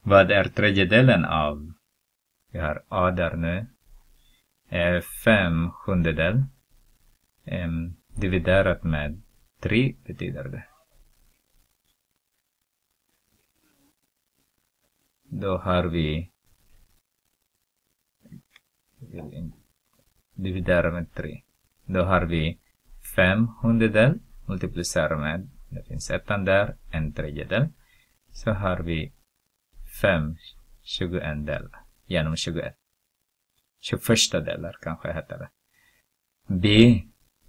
Vad är tredjedelen av? Vi har A där nu. 5/7 dividerat med 3 betyder det. Då har vi dividera med 3. Då har vi 5/100 multiplicerar med, det finns ettan där, 1/3. Så har vi 5/21 genom 21. 21 delar kanske heter det. B.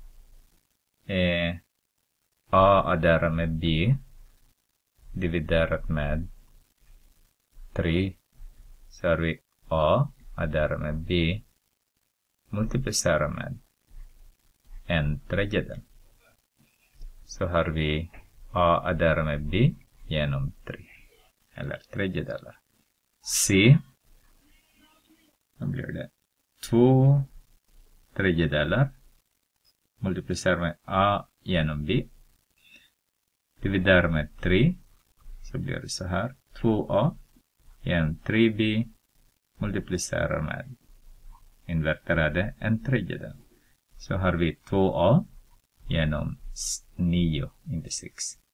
A adderar med B dividerat med 3. Så har vi A adderar med B multiplicerar med 1/3. Så har vi A adderar med B genom 3. Eller tredjedelar. C. Då blir det 2/3 multiplicerar med A genom B. Dividerar med 3. Så blir det så här. 2A genom 3B multiplicerar med inverterade 1/3. Så har vi 2A genom 9, inte 6.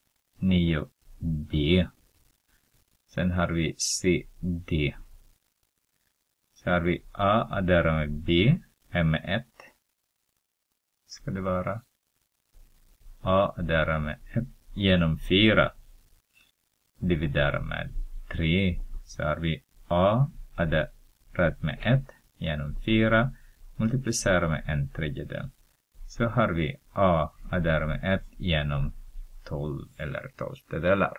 9B. Sen har vi CD. Så har vi A adderar med B med 1. Ska det vara. A adderar med 1 genom 4. Dividerar med 3. Så har vi A adderat med 1 genom 4. Multiplicerar med 1/3. Så har vi A adderar med 1 genom 12 eller 12 delar.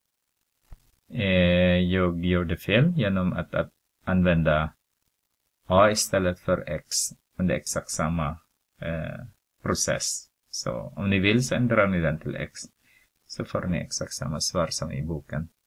Jag gjorde fel genom att använda A istället för X under exakt samma process. Så om ni vill så ändrar ni den till X. Så får ni exakt samma svar som i boken.